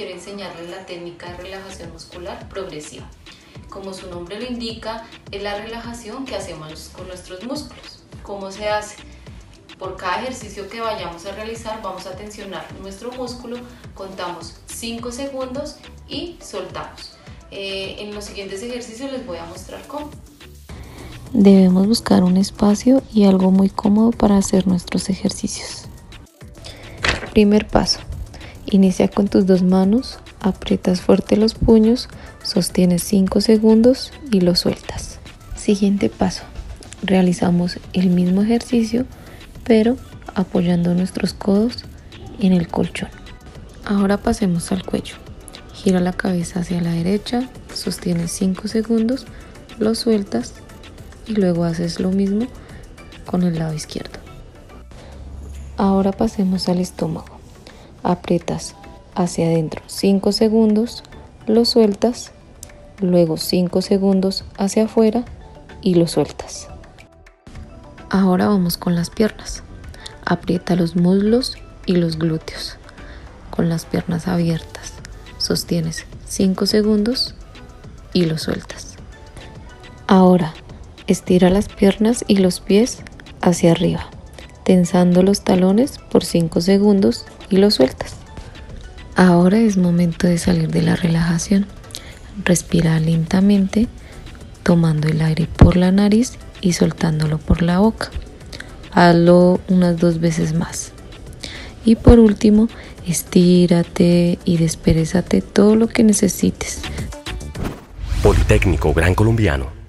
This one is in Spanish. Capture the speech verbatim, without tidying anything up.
quiero enseñarles la técnica de relajación muscular progresiva. Como su nombre lo indica, es la relajación que hacemos con nuestros músculos. ¿Cómo se hace? Por cada ejercicio que vayamos a realizar vamos a tensionar nuestro músculo, contamos cinco segundos y soltamos. Eh, en los siguientes ejercicios les voy a mostrar cómo. Debemos buscar un espacio y algo muy cómodo para hacer nuestros ejercicios. Primer paso. Inicia con tus dos manos, aprietas fuerte los puños, sostienes cinco segundos y lo sueltas. Siguiente paso. Realizamos el mismo ejercicio, pero apoyando nuestros codos en el colchón. Ahora pasemos al cuello. Gira la cabeza hacia la derecha, sostienes cinco segundos, lo sueltas y luego haces lo mismo con el lado izquierdo. Ahora pasemos al estómago. Aprietas hacia adentro cinco segundos, lo sueltas, luego cinco segundos hacia afuera y lo sueltas. Ahora vamos con las piernas. Aprieta los muslos y los glúteos. Con las piernas abiertas, sostienes cinco segundos y lo sueltas. Ahora, estira las piernas y los pies hacia arriba, tensando los talones por cinco segundos y lo sueltas. Ahora es momento de salir de la relajación. Respira lentamente, tomando el aire por la nariz y soltándolo por la boca. Hazlo unas dos veces más. Y por último, estírate y desperezate todo lo que necesites. Politécnico Gran Colombiano.